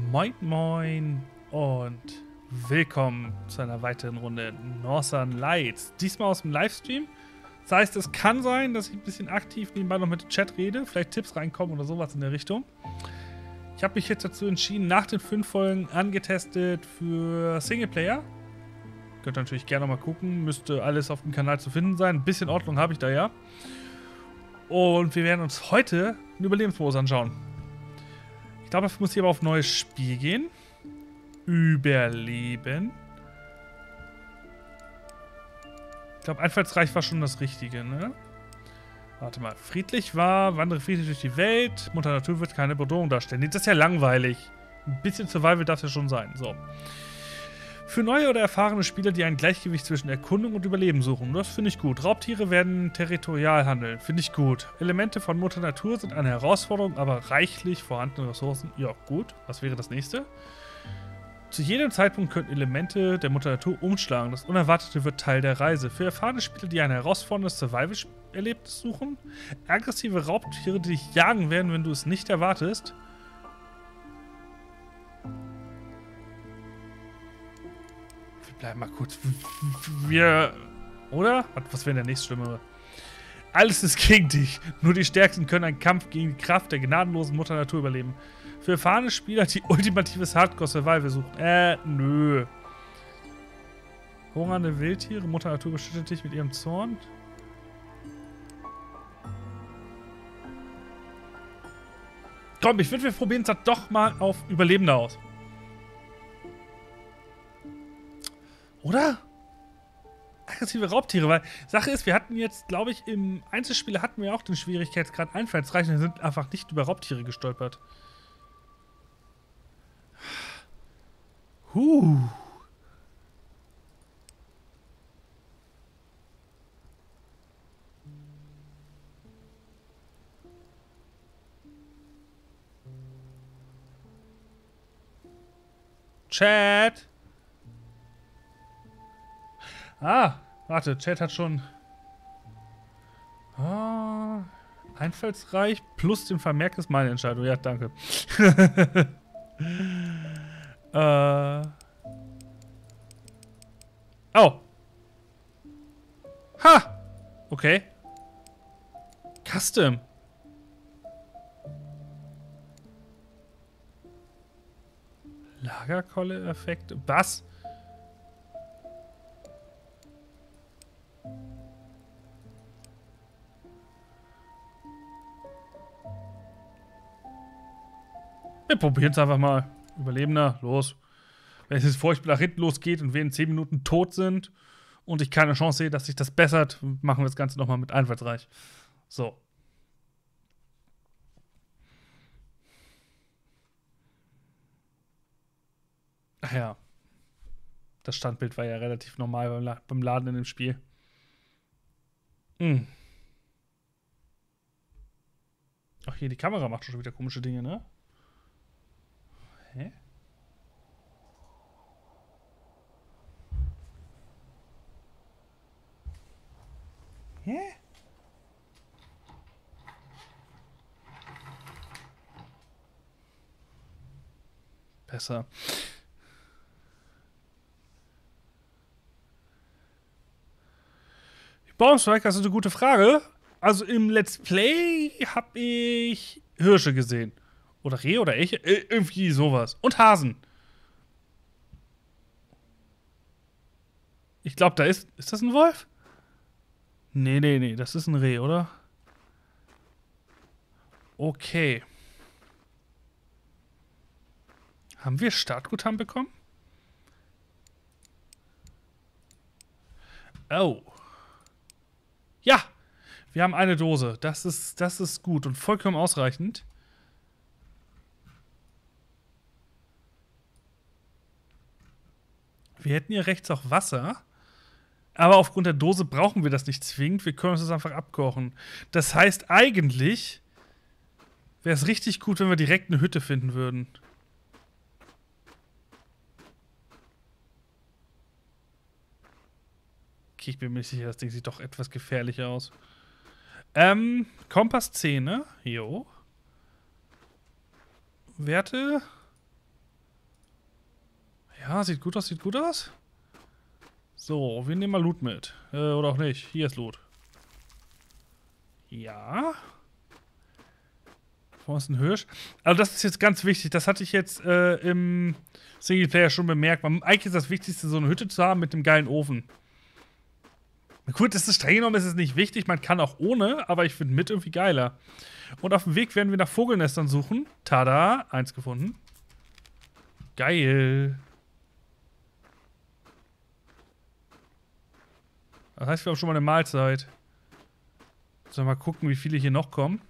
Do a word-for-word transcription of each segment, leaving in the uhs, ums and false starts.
Moin Moin und willkommen zu einer weiteren Runde Northern Lights. Diesmal aus dem Livestream. Das heißt, es kann sein, dass ich ein bisschen aktiv nebenbei noch mit dem Chat rede, vielleicht Tipps reinkommen oder sowas in der Richtung. Ich habe mich jetzt dazu entschieden, nach den fünf Folgen angetestet für Singleplayer. Könnt ihr natürlich gerne mal gucken, müsste alles auf dem Kanal zu finden sein. Ein bisschen Ordnung habe ich da ja. Und wir werden uns heute einen Überlebensmodus anschauen. Ich glaube, dafür muss ich aber auf neues Spiel gehen. Überleben. Ich glaube, einfallsreich war schon das Richtige, ne? Warte mal. Friedlich war, wandere friedlich durch die Welt. Mutter Natur wird keine Bedrohung darstellen. Das ist ja langweilig. Ein bisschen Survival darf es ja schon sein. So. Für neue oder erfahrene Spieler, die ein Gleichgewicht zwischen Erkundung und Überleben suchen. Das finde ich gut. Raubtiere werden territorial handeln. Finde ich gut. Elemente von Mutter Natur sind eine Herausforderung, aber reichlich vorhandene Ressourcen. Ja, gut. Was wäre das nächste? Zu jedem Zeitpunkt können Elemente der Mutter Natur umschlagen. Das Unerwartete wird Teil der Reise. Für erfahrene Spieler, die ein herausforderndes Survival-Erlebnis suchen. Aggressive Raubtiere, die dich jagen werden, wenn du es nicht erwartest. Bleib mal kurz. Wir. Oder? Was wäre der nächste Schlimmere? Alles ist gegen dich. Nur die Stärksten können einen Kampf gegen die Kraft der gnadenlosen Mutter Natur überleben. Für erfahrene Spieler, die ultimatives Hardcore-Survival suchen. Äh, nö. Hungernde Wildtiere. Mutter Natur beschüttet dich mit ihrem Zorn. Komm, ich würde, wir probieren es doch mal auf Überlebende aus. Oder? Aggressive Raubtiere, weil Sache ist, wir hatten jetzt, glaube ich, im Einzelspieler hatten wir auch den Schwierigkeitsgrad einfallsreich und sind einfach nicht über Raubtiere gestolpert. Huh. Chat. Ah, warte, Chat hat schon... Ah, einfallsreich plus den Vermerk ist meine Entscheidung. Ja, danke. äh. Oh. Ha! Okay. Custom. Lagerkolle-Effekt. Was? Wir probieren es einfach mal. Überlebender, los. Wenn es jetzt furchtbar nach hinten losgeht und wir in zehn Minuten tot sind und ich keine Chance sehe, dass sich das bessert, machen wir das Ganze nochmal mit einfallsreich. So. Ach ja. Das Standbild war ja relativ normal beim, La beim Laden in dem Spiel. Hm. Ach, hier, die Kamera macht schon wieder komische Dinge, ne? Hä? Hä? Besser. Baumstrike, das ist eine gute Frage. Also im Let's Play habe ich Hirsche gesehen. Oder Rehe oder Elche. Äh, irgendwie sowas. Und Hasen. Ich glaube, da ist... Ist das ein Wolf? Nee, nee, nee. Das ist ein Reh, oder? Okay. Haben wir Startguthaben bekommen? Oh. Ja! Wir haben eine Dose. Das ist, das ist gut und vollkommen ausreichend. Wir hätten hier rechts auch Wasser. Aber aufgrund der Dose brauchen wir das nicht zwingend. Wir können uns das einfach abkochen. Das heißt, eigentlich wäre es richtig gut, wenn wir direkt eine Hütte finden würden. Okay, ich bin mir nicht sicher, das Ding sieht doch etwas gefährlich aus. Ähm, Kompass zehn, ne? Jo. Werte. Ja, sieht gut aus, sieht gut aus. So, wir nehmen mal Loot mit. Äh, oder auch nicht. Hier ist Loot. Ja. Wo ist ein Hirsch? Also das ist jetzt ganz wichtig. Das hatte ich jetzt äh, im Singleplayer schon bemerkt. Man, eigentlich ist das Wichtigste, so eine Hütte zu haben mit einem geilen Ofen. Gut, das ist streng genommen, ist es nicht wichtig. Man kann auch ohne, aber ich finde mit irgendwie geiler. Und auf dem Weg werden wir nach Vogelnestern suchen. Tada, eins gefunden. Geil. Das heißt, wir haben schon mal eine Mahlzeit. Sollen wir mal gucken, wie viele hier noch kommen.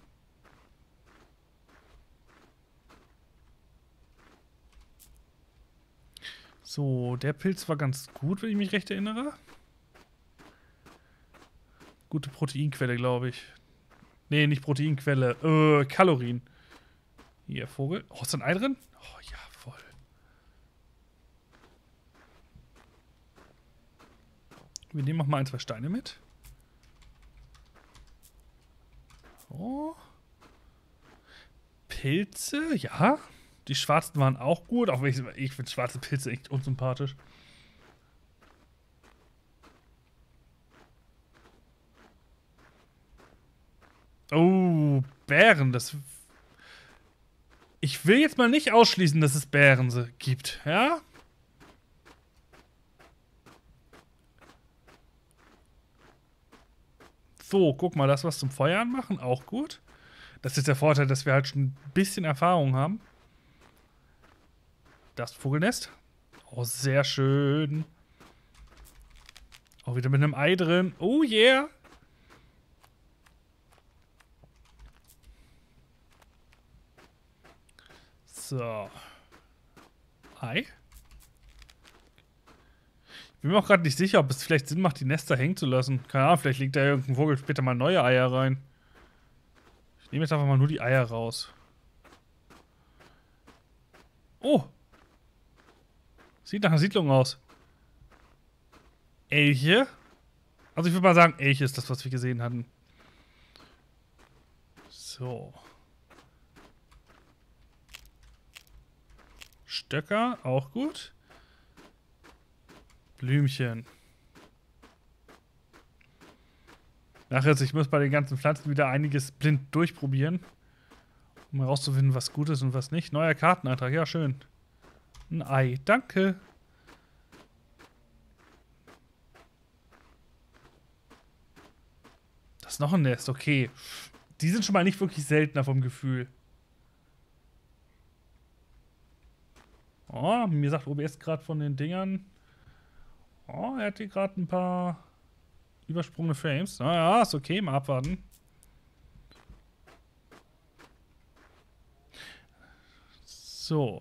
So, der Pilz war ganz gut, wenn ich mich recht erinnere. Gute Proteinquelle, glaube ich. Nee, nicht Proteinquelle. Äh, Kalorien. Hier, Vogel. Oh, ist da ein Ei drin? Oh, ja, voll. Wir nehmen auch mal ein, zwei Steine mit. Oh. Pilze, ja. Die schwarzen waren auch gut, auch wenn ich, ich finde schwarze Pilze echt unsympathisch. Oh, Bären, das... Ich will jetzt mal nicht ausschließen, dass es Bären gibt, ja? So, guck mal, das was zum Feuer anmachen, auch gut. Das ist der Vorteil, dass wir halt schon ein bisschen Erfahrung haben. Das Vogelnest. Oh, sehr schön. Auch wieder mit einem Ei drin. Oh yeah. So. Ei. Ich bin mir auch gerade nicht sicher, ob es vielleicht Sinn macht, die Nester hängen zu lassen. Keine Ahnung, vielleicht legt da irgendein Vogel später mal neue Eier rein. Ich nehme jetzt einfach mal nur die Eier raus. Oh. Sieht nach einer Siedlung aus. Elche? Also ich würde mal sagen, Elche ist das, was wir gesehen hatten. So. Stöcker, auch gut. Blümchen. Nachher, also ich muss bei den ganzen Pflanzen wieder einiges blind durchprobieren, um herauszufinden, was gut ist und was nicht. Neuer Karteneintrag, ja schön. Ein Ei, danke. Das ist noch ein Nest, okay. Die sind schon mal nicht wirklich seltener vom Gefühl. Oh, mir sagt O B S gerade von den Dingern. Oh, er hat hier gerade ein paar übersprungene Frames. Naja, ist okay, mal abwarten. So.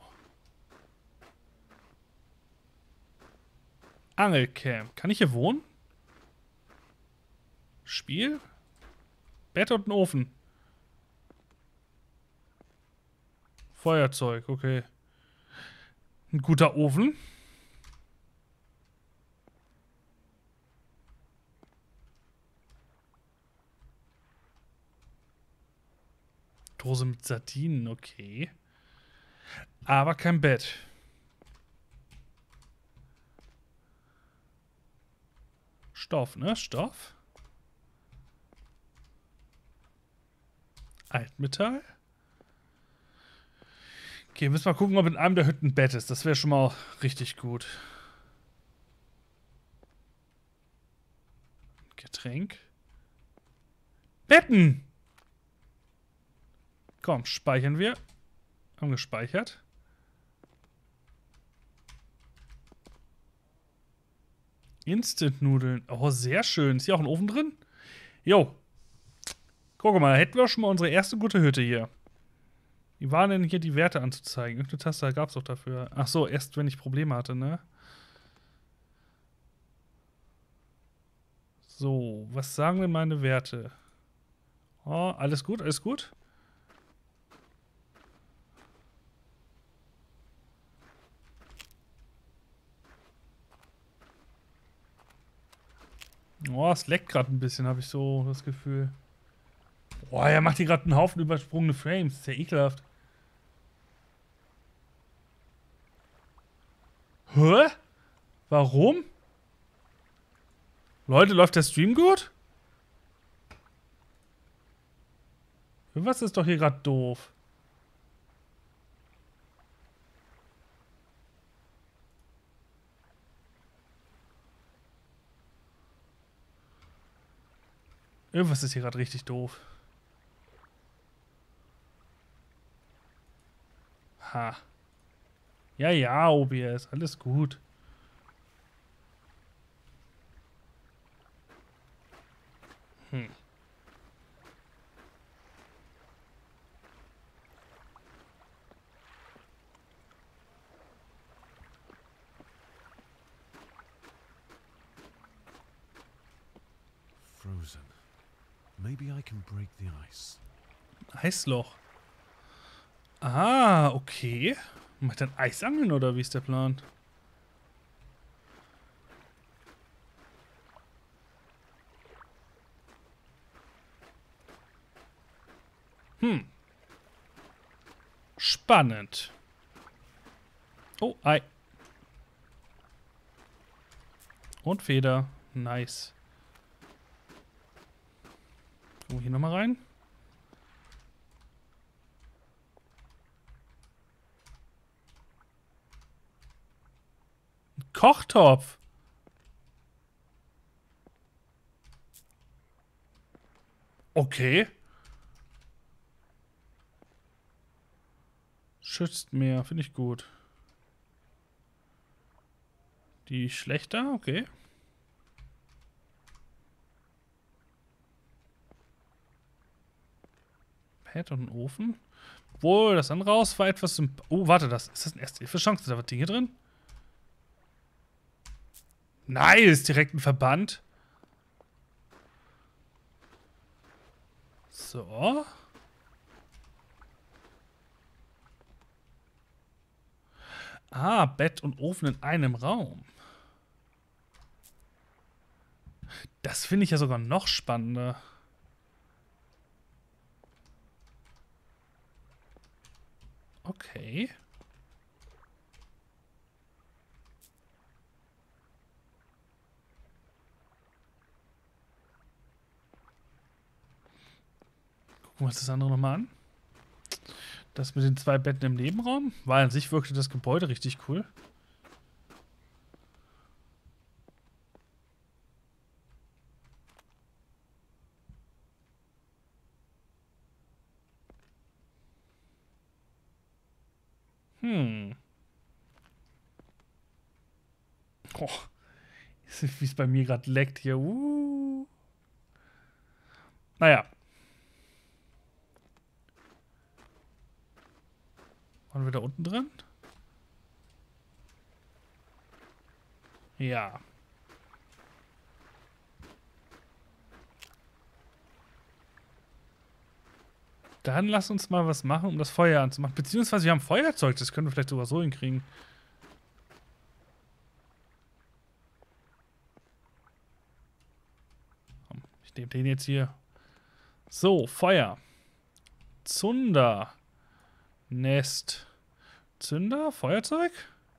Angelcamp. Kann ich hier wohnen? Spiel? Bett und ein Ofen. Feuerzeug, okay. Ein guter Ofen. Dose mit Sardinen, okay. Aber kein Bett. Stoff, ne? Stoff. Altmetall. Okay, müssen wir mal gucken, ob in einem der Hütten ein Bett ist. Das wäre schon mal richtig gut. Getränk. Betten! Komm, speichern wir. Haben gespeichert. Instant-Nudeln. Oh, sehr schön. Ist hier auch ein Ofen drin? Jo. Guck mal, da hätten wir schon mal unsere erste gute Hütte hier. Wie waren denn hier die Werte anzuzeigen? Irgendeine Taste gab es doch dafür. Ach so, erst wenn ich Probleme hatte, ne? So, was sagen denn meine Werte? Oh, alles gut, alles gut? Oh, es leckt gerade ein bisschen, habe ich so das Gefühl. Boah, er macht hier gerade einen Haufen übersprungene Frames. Das ist ja ekelhaft. Hä? Warum? Leute, läuft der Stream gut? Irgendwas ist doch hier gerade doof. Irgendwas ist hier gerade richtig doof. Ha. Ja, ja, O B S, alles gut. Hm. Frozen. Maybe I can break the ice. Eisloch. Ah, okay. Macht dann Eisangeln oder wie ist der Plan? Hm. Spannend. Oh, Ei. Und Feder. Nice. Gucken wir hier nochmal rein. Ein Kochtopf. Okay. Schützt mehr, finde ich gut. Die schlechter, okay. Pad und ein Ofen. Obwohl, das andere Haus war etwas... Oh, warte, das ist das eine Erste-Hilfe-Chance? Ist da was Dinge drin? Nice, direkt ein Verband. So. Ah, Bett und Ofen in einem Raum. Das finde ich ja sogar noch spannender. Okay. Gucken wir uns das andere nochmal an. Das mit den zwei Betten im Nebenraum. Weil an sich wirkte das Gebäude richtig cool. Hm. Oh. Wie es bei mir gerade leckt hier. Uh. Naja. Waren wir da unten drin? Ja. Dann lass uns mal was machen, um das Feuer anzumachen. Beziehungsweise wir haben Feuerzeug, das können wir vielleicht sogar so hinkriegen. Komm, ich nehme den jetzt hier. So, Feuer. Zunder. Nest. Zünder? Feuerzeug?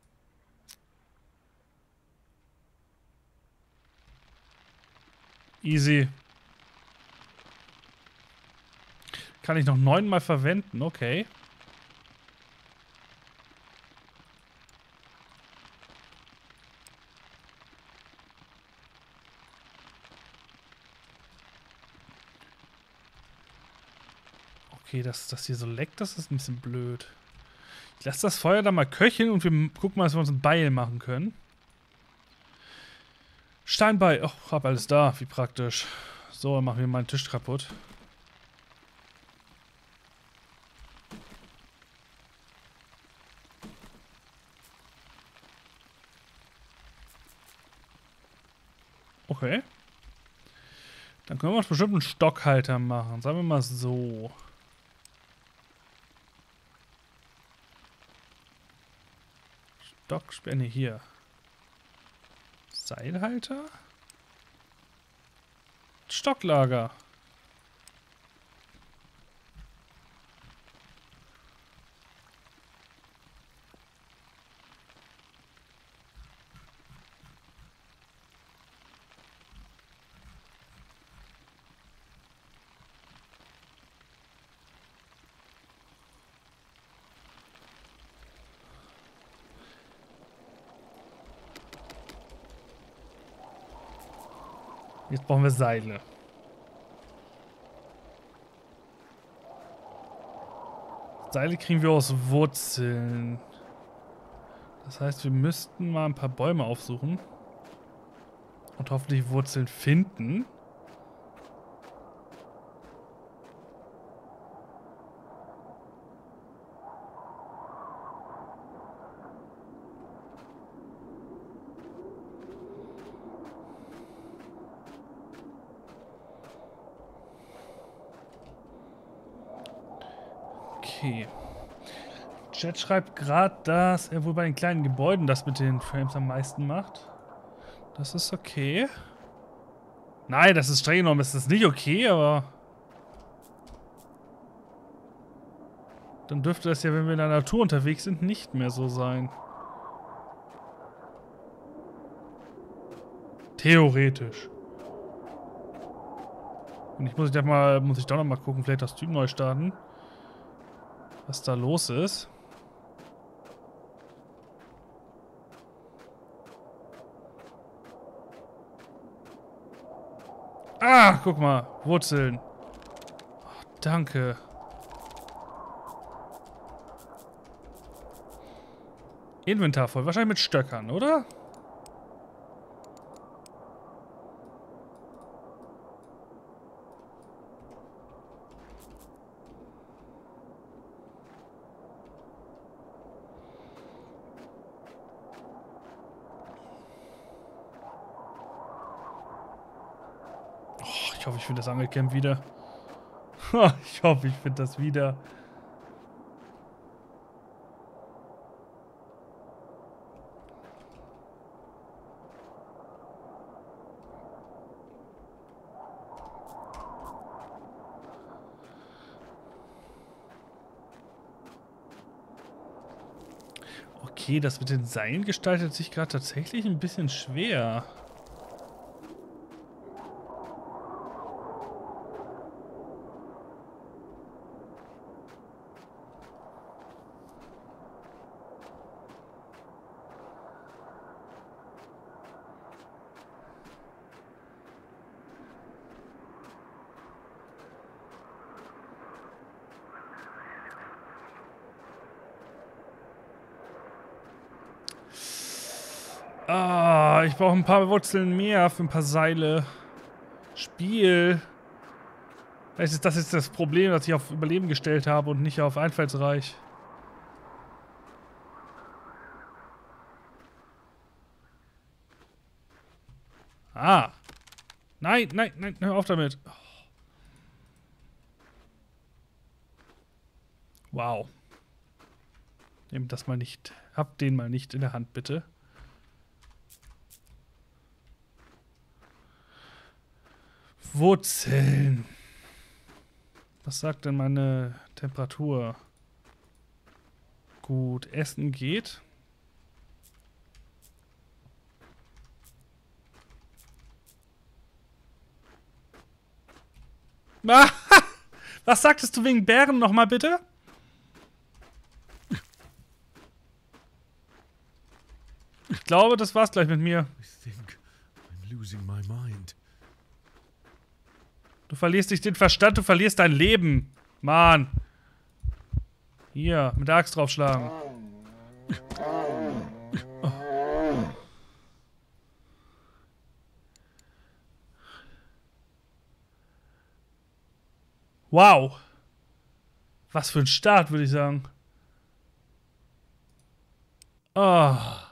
Easy. Kann ich noch neunmal verwenden, okay. Okay, dass das hier so leckt, das ist ein bisschen blöd. Ich lasse das Feuer da mal köcheln und wir gucken mal, dass wir uns ein Beil machen können. Steinbeil. Oh, hab alles da. Wie praktisch. So, dann machen wir meinen Tisch kaputt. Okay. Dann können wir uns bestimmt einen Stockhalter machen. Sagen wir mal so. Stockspänne hier. Seilhalter? Stocklager. Jetzt brauchen wir Seile. Seile kriegen wir aus Wurzeln. Das heißt, wir müssten mal ein paar Bäume aufsuchen. Und hoffentlich Wurzeln finden. Okay. Chat schreibt gerade, dass er wohl bei den kleinen Gebäuden das mit den Frames am meisten macht. Das ist okay. Nein, das ist streng genommen, das ist nicht okay, aber... Dann dürfte das ja, wenn wir in der Natur unterwegs sind, nicht mehr so sein. Theoretisch. Und ich muss ich doch mal, muss ich doch noch mal gucken, vielleicht das Typ neu starten. Was da los ist. Ah, guck mal. Wurzeln. Oh, danke. Inventar voll. Wahrscheinlich mit Stöckern, oder? Ich hoffe, ich finde das Angelcamp wieder. Ich hoffe, ich finde das wieder. Okay, das mit den Seilen gestaltet sich gerade tatsächlich ein bisschen schwer. Ah, ich brauche ein paar Wurzeln mehr für ein paar Seile. Spiel. Vielleicht ist das jetzt das Problem, dass ich auf Überleben gestellt habe und nicht auf einfallsreich. Ah. Nein, nein, nein, hör auf damit. Wow. Nehmt das mal nicht. Habt den mal nicht in der Hand, bitte. Wurzeln. Was sagt denn meine Temperatur? Gut, Essen geht. Ah, was sagtest du wegen Bären nochmal bitte? Ich glaube, das war's gleich mit mir. I think I'm losing my mind. Du verlierst nicht den Verstand, du verlierst dein Leben. Mann. Hier, mit der Axt draufschlagen. Oh. Wow. Was für ein Start, würde ich sagen. Oh.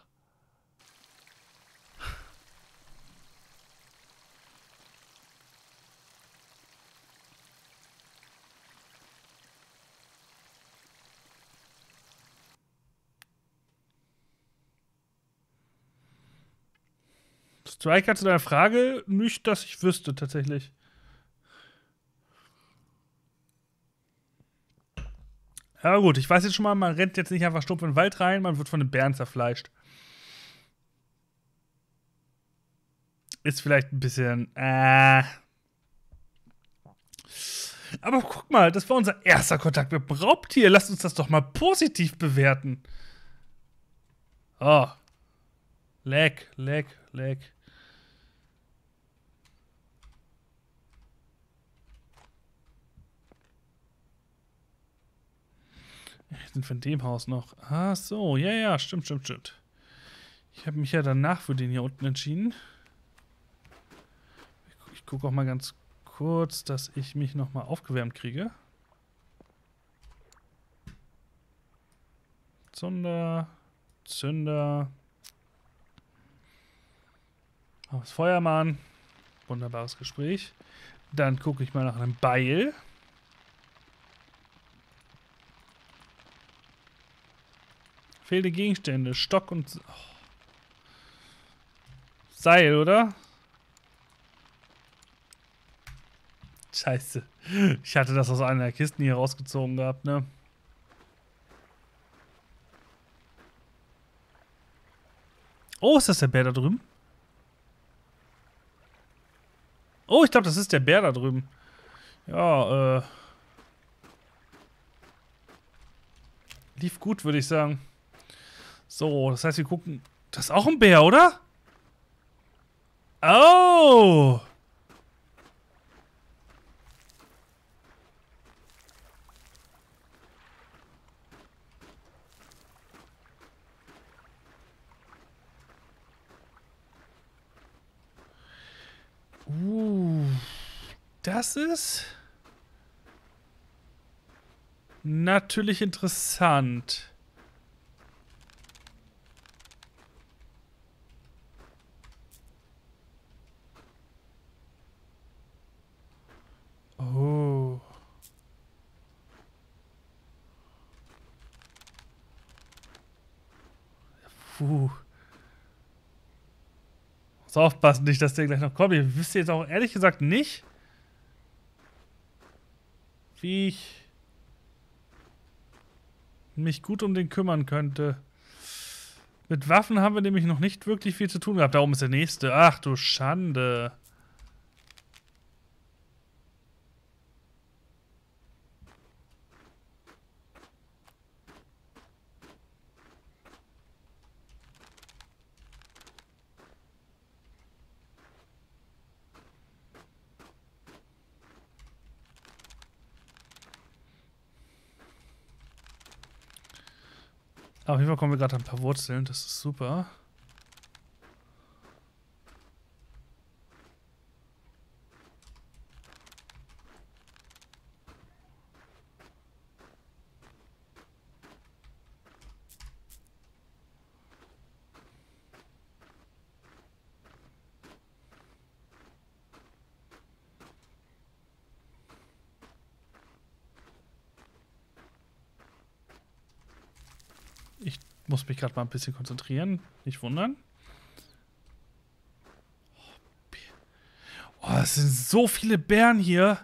Striker zu deiner Frage, nicht, dass ich wüsste, tatsächlich. Ja gut, ich weiß jetzt schon mal, man rennt jetzt nicht einfach stumpf in den Wald rein, man wird von den Bären zerfleischt. Ist vielleicht ein bisschen, äh... Aber guck mal, das war unser erster Kontakt mit dem Raubtier. Lasst uns das doch mal positiv bewerten. Oh. Leck, leck, leck. Sind wir in dem Haus noch? Ach so, ja, ja, stimmt, stimmt, stimmt. Ich habe mich ja danach für den hier unten entschieden. Ich, ich gucke auch mal ganz kurz, dass ich mich nochmal aufgewärmt kriege. Zunder, Zünder. Aus Feuermann. Wunderbares Gespräch. Dann gucke ich mal nach einem Beil. Fehlende Gegenstände. Stock und... Oh. Seil, oder? Scheiße. Ich hatte das aus einer der Kisten hier rausgezogen gehabt, ne? Oh, ist das der Bär da drüben? Oh, ich glaube, das ist der Bär da drüben. Ja, äh... lief gut, würde ich sagen. So, das heißt, wir gucken... Das ist auch ein Bär, oder? Oh! Uh, das ist natürlich interessant. Oh. Puh. Muss aufpassen, nicht, dass der gleich noch kommt. Ich wüsste jetzt auch ehrlich gesagt nicht, wie ich mich gut um den kümmern könnte. Mit Waffen haben wir nämlich noch nicht wirklich viel zu tun gehabt. Da oben ist der nächste. Ach du Schande. Auf jeden Fall kommen wir gerade an ein paar Wurzeln. Das ist super. Ich muss mich gerade mal ein bisschen konzentrieren. Nicht wundern. Oh, es sind so viele Bären hier.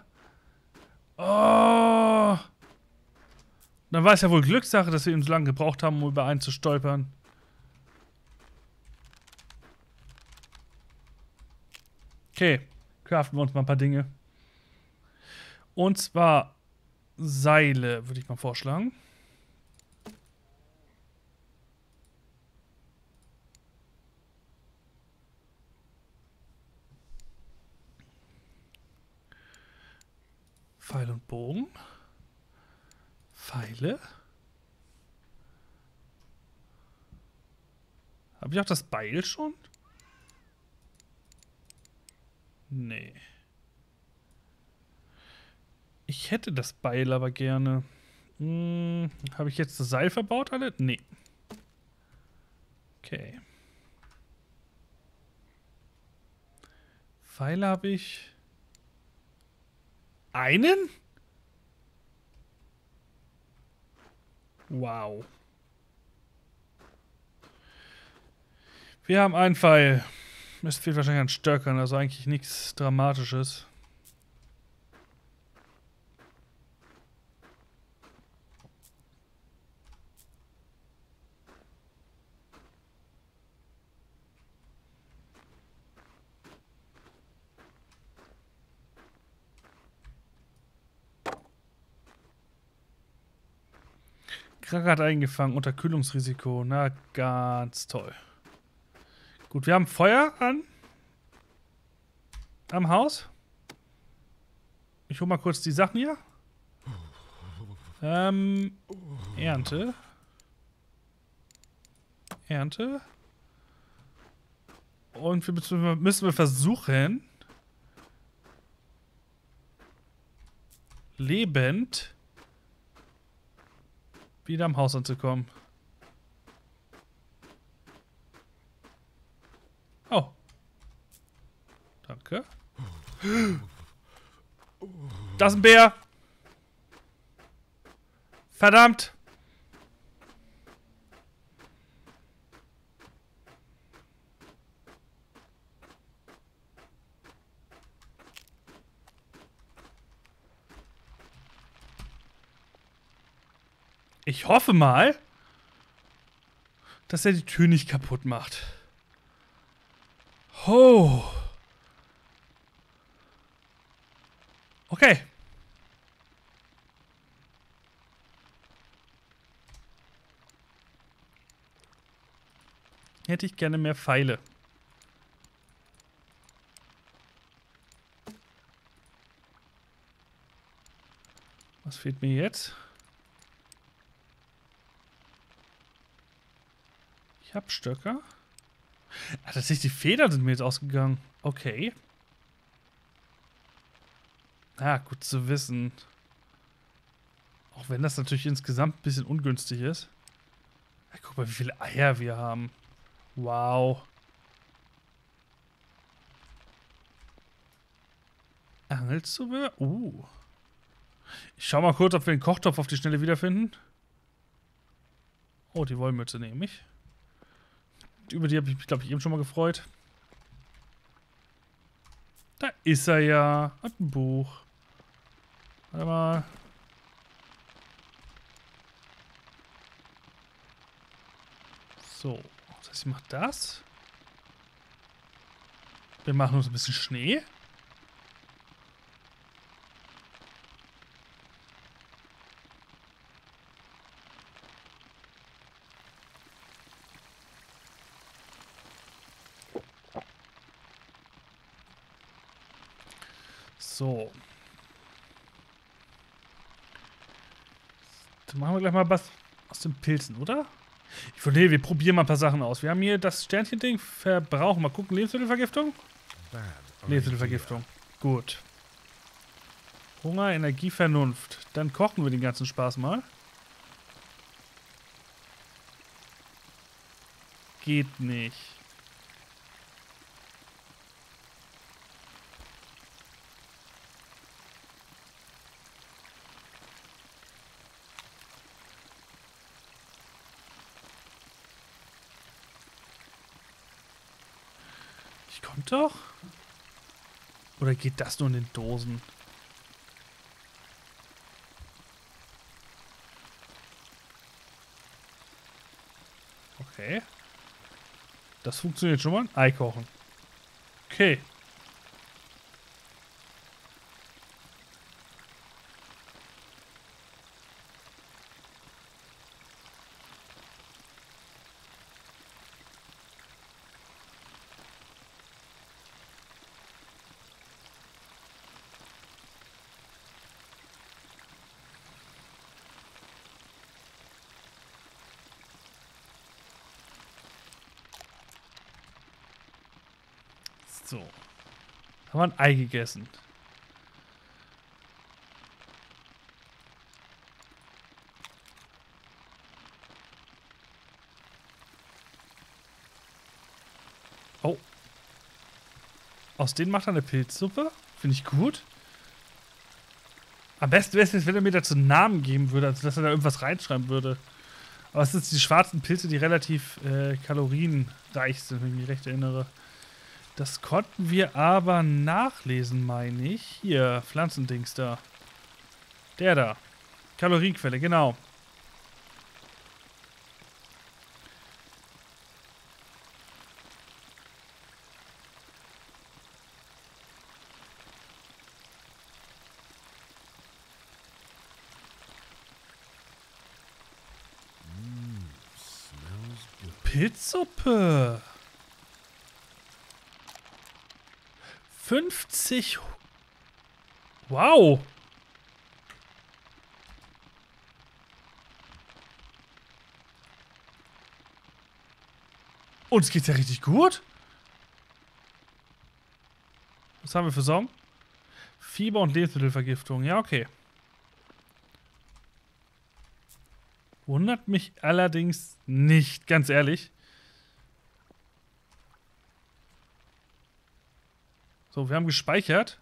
Oh. Dann war es ja wohl Glückssache, dass wir eben so lange gebraucht haben, um über einen zu stolpern. Okay, craften wir uns mal ein paar Dinge. Und zwar Seile, würde ich mal vorschlagen. Pfeil und Bogen. Pfeile. Habe ich auch das Beil schon? Nee. Ich hätte das Beil aber gerne. Hm, habe ich jetzt das Seil verbaut alle? Nee. Okay. Pfeile habe ich... Einen? Wow. Wir haben einen Pfeil. Es fehlt wahrscheinlich an Stöckern, also eigentlich nichts Dramatisches. Krake hat eingefangen, Unterkühlungsrisiko. Na, ganz toll. Gut, wir haben Feuer an. Am Haus. Ich hole mal kurz die Sachen hier. Ähm, Ernte. Ernte. Und wir müssen, müssen wir versuchen, lebend wieder am Haus anzukommen. Oh. Danke. Das ist ein Bär. Verdammt. Ich hoffe mal, dass er die Tür nicht kaputt macht. Oh. Okay. Hätte ich gerne mehr Pfeile. Was fehlt mir jetzt? Ich hab Stöcker. Ah, tatsächlich, die Federn sind mir jetzt ausgegangen. Okay. Ah, gut zu wissen. Auch wenn das natürlich insgesamt ein bisschen ungünstig ist. Ja, guck mal, wie viele Eier wir haben. Wow. Angelzubehör? Uh. Ich schau mal kurz, ob wir den Kochtopf auf die Schnelle wiederfinden. Oh, die Wollmütze nehme ich. Über die habe ich mich, glaube ich, eben schon mal gefreut. Da ist er ja. Hat ein Buch. Warte mal. So. Das heißt, ich mache das. Wir machen uns ein bisschen Schnee. So. Dann machen wir gleich mal was aus den Pilzen, oder? Ich würde, nee, wir probieren mal ein paar Sachen aus. Wir haben hier das Sternchen-Ding verbrauchen. Mal gucken, Lebensmittelvergiftung? Lebensmittelvergiftung. Gut. Hunger, Energie, Vernunft. Dann kochen wir den ganzen Spaß mal. Geht nicht. Kommt doch. Oder geht das nur in den Dosen? Okay. Das funktioniert schon mal. Ei kochen. Okay. So. Haben wir ein Ei gegessen. Oh. Aus denen macht er eine Pilzsuppe. Finde ich gut. Am besten wäre es, wenn er mir dazu einen Namen geben würde, also dass er da irgendwas reinschreiben würde. Aber es sind die schwarzen Pilze, die relativ äh, kalorienreich sind, wenn ich mich recht erinnere. Das konnten wir aber nachlesen, meine ich. Hier, Pflanzendings da. Der da. Kalorienquelle, genau. Mm, smells good. Pilzsuppe. fünfzig. Wow. Uns geht's ja richtig gut. Was haben wir für Sorgen? Fieber und Lebensmittelvergiftung. Ja, okay. Wundert mich allerdings nicht, ganz ehrlich. So, wir haben gespeichert.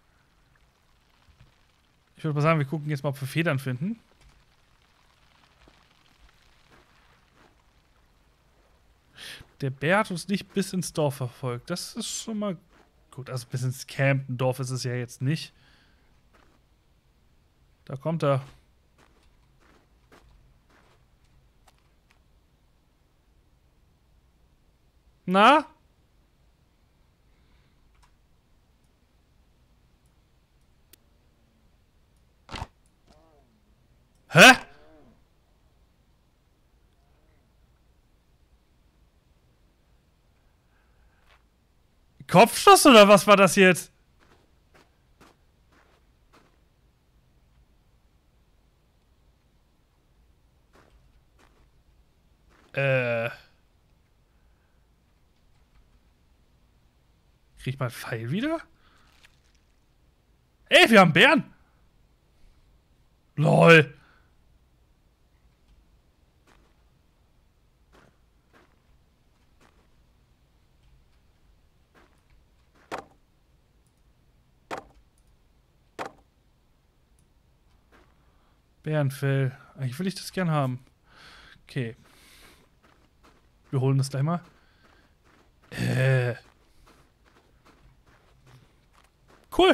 Ich würde mal sagen, wir gucken jetzt mal, ob wir Federn finden. Der Bär hat uns nicht bis ins Dorf verfolgt. Das ist schon mal gut. Also bis ins Camp. Ein Dorf ist es ja jetzt nicht. Da kommt er. Na? Hä? Kopfschuss oder was war das jetzt? Äh. Krieg ich mal einen Pfeil wieder? Ey, wir haben Bären! LOL! Bärenfell. Eigentlich will ich das gern haben. Okay. Wir holen das gleich mal. Äh. Cool.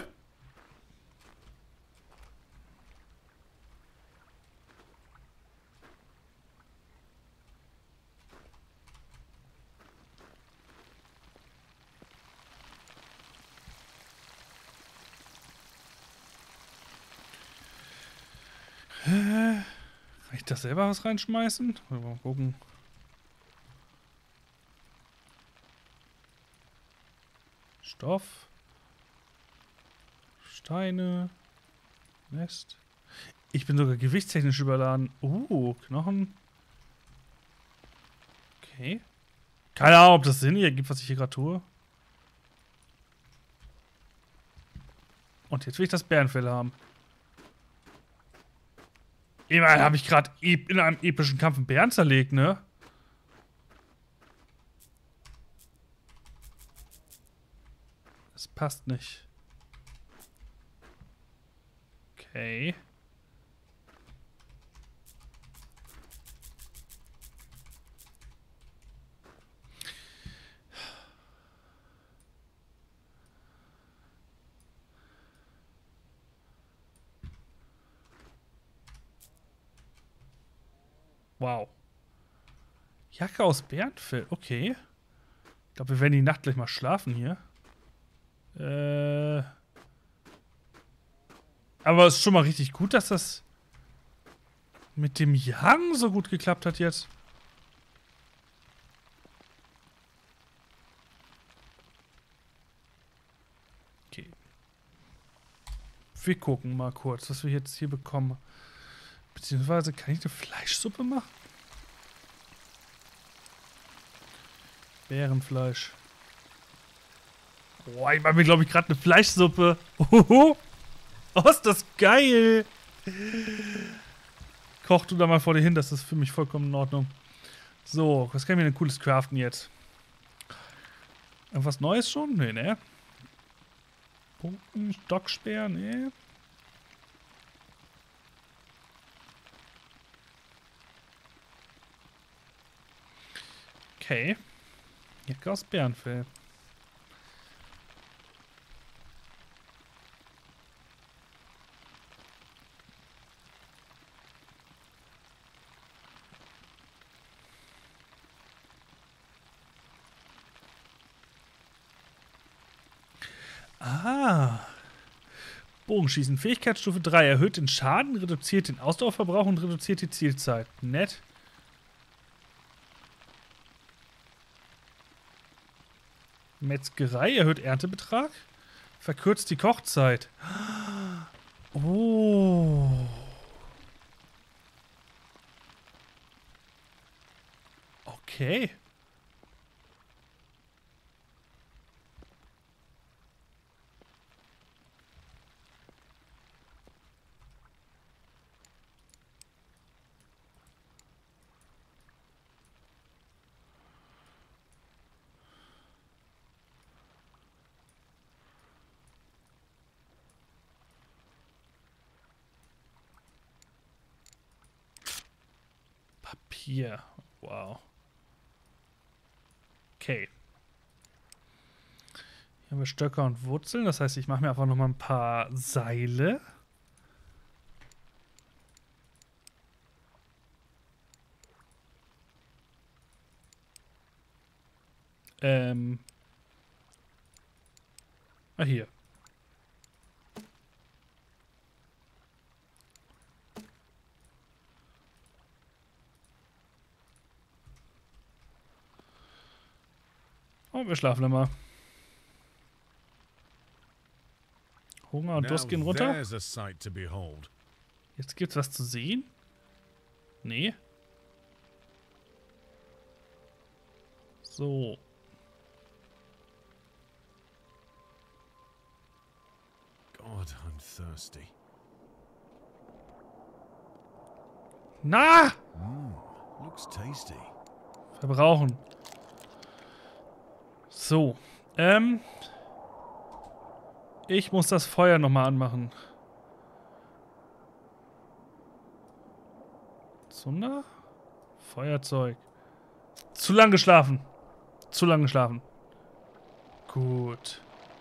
Kann ich da selber was reinschmeißen? Mal gucken. Stoff. Steine. Nest. Ich bin sogar gewichtstechnisch überladen. Uh, Knochen. Okay. Keine Ahnung, ob das Sinn hier ergibt, was ich hier gerade tue. Und jetzt will ich das Bärenfell haben. Immerhin habe ich gerade in einem epischen Kampf einen Bären zerlegt, ne? Das passt nicht. Okay. Wow. Jacke aus Bärenfell, okay. Ich glaube, wir werden die Nacht gleich mal schlafen hier. Äh. Aber es ist schon mal richtig gut, dass das mit dem Jagen so gut geklappt hat jetzt. Okay. Wir gucken mal kurz, was wir jetzt hier bekommen. Beziehungsweise, kann ich eine Fleischsuppe machen? Bärenfleisch. Boah, ich mache mir, glaube ich, gerade eine Fleischsuppe. Ohoho. Oh, ist das geil. Koch du da mal vor dir hin, das ist für mich vollkommen in Ordnung. So, was kann ich mir denn Cooles craften jetzt? Irgendwas Neues schon? Nee, ne? Punkten, Stockspeer, nee. Okay. Jacke aus Bärenfell. Ah. Bogenschießen. Fähigkeitsstufe drei. Erhöht den Schaden, reduziert den Ausdauerverbrauch und reduziert die Zielzeit. Nett. Metzgerei erhöht Erntebetrag. Verkürzt die Kochzeit. Oh. Okay. Hier. Wow. Okay. Hier haben wir Stöcker und Wurzeln. Das heißt, ich mache mir einfach noch mal ein paar Seile. Ähm. Ah, hier. Und wir schlafen immer. Hunger und Durst gehen runter. there's a sight to behold. Jetzt gibt's was zu sehen? Nee. So. God, I'm thirsty. Na! Mmm, looks tasty. Verbrauchen. So. Ähm. Ich muss das Feuer nochmal anmachen. Zunder? Feuerzeug. Zu lang geschlafen. Zu lang geschlafen. Gut.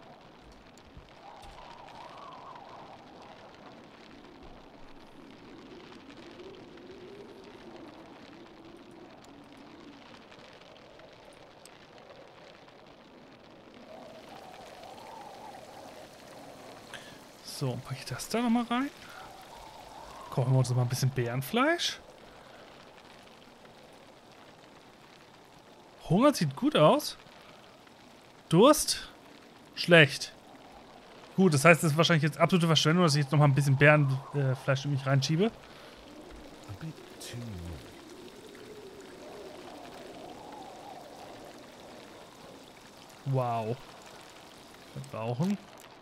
So, packe ich das da nochmal rein. Kochen wir uns noch mal ein bisschen Bärenfleisch. Hunger sieht gut aus. Durst? Schlecht. Gut, das heißt, das ist wahrscheinlich jetzt absolute Verschwendung, dass ich jetzt noch mal ein bisschen Bärenfleisch in mich reinschiebe. A bit too raw. Wow. Verbrauchen.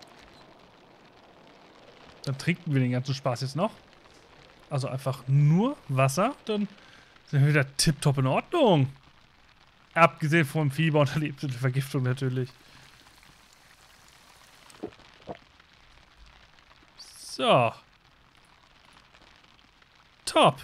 Dann trinken wir den ganzen Spaß jetzt noch. Also einfach nur Wasser. Dann sind wir wieder tipptopp in Ordnung. Abgesehen vom Fieber und der Lebensmittelvergiftung natürlich. So. Top.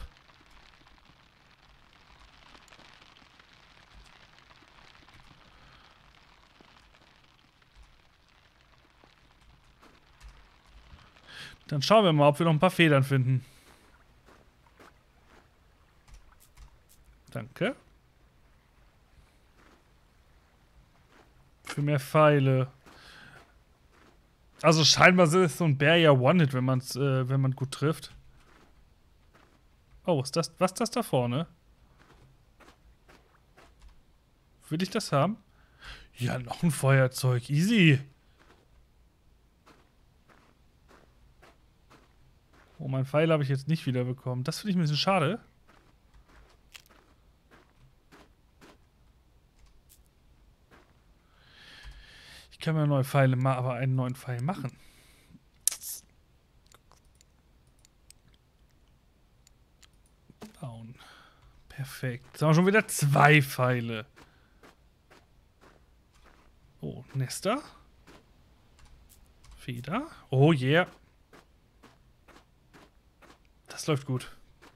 Dann schauen wir mal, ob wir noch ein paar Federn finden. Danke. Für mehr Pfeile. Also scheinbar ist so ein Bär ja One-Hit, wenn man's, äh, wenn man gut trifft. Oh, ist das, was ist das da vorne? Will ich das haben? Ja, noch ein Feuerzeug. Easy. Oh, mein Pfeil habe ich jetzt nicht wiederbekommen. Das finde ich ein bisschen schade. Ich kann mir neue Pfeile mal, aber einen neuen Pfeil machen. Bauen. Perfekt. Jetzt haben wir schon wieder zwei Pfeile. Oh, Nester. Feder. Oh yeah. Das läuft gut.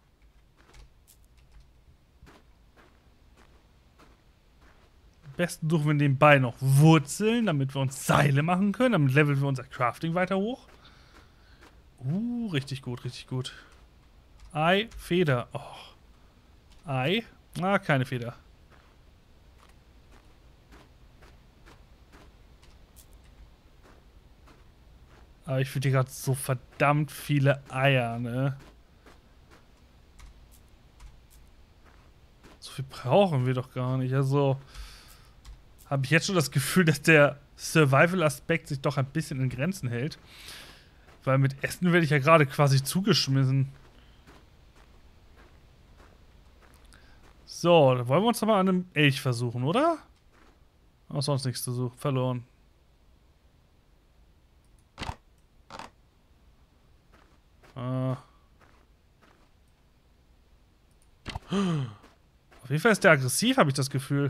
Am besten suchen wir nebenbei noch Wurzeln, damit wir uns Seile machen können. Damit leveln wir unser Crafting weiter hoch. Uh, richtig gut, richtig gut. Ei, Feder. Oh. Ei. Ah, keine Feder. Aber ich finde hier gerade so verdammt viele Eier, ne? So viel brauchen wir doch gar nicht. Also habe ich jetzt schon das Gefühl, dass der Survival-Aspekt sich doch ein bisschen in Grenzen hält. Weil mit Essen werde ich ja gerade quasi zugeschmissen. So, dann wollen wir uns doch mal an einem Elch versuchen, oder? Auch sonst nichts zu suchen. Verloren. Ah. Auf jeden Fall ist der aggressiv, habe ich das Gefühl.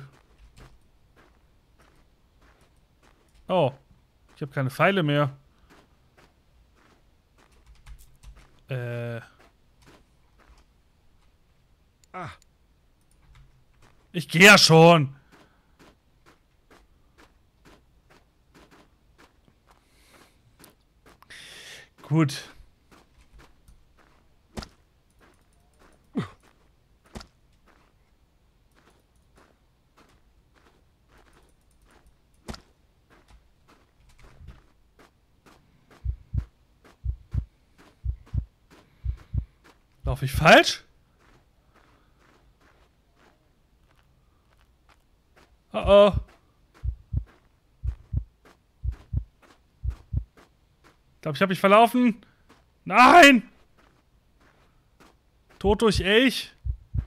Oh. Ich habe keine Pfeile mehr. Äh. Ah, Ich gehe ja schon. Gut. Laufe ich falsch? Oh oh. Ich glaube, ich habe mich verlaufen. Nein! Tod durch Elch.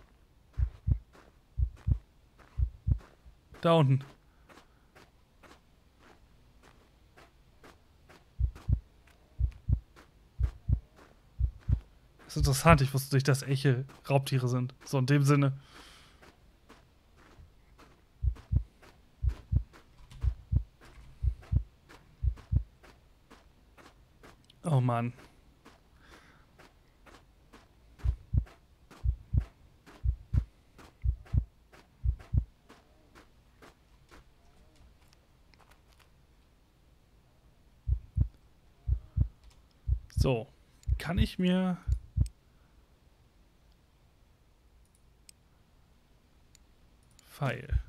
Da unten. Das ist interessant. Ich wusste nicht, dass Elche Raubtiere sind. So in dem Sinne. Oh Mann. So. Kann ich mir... Pfeil.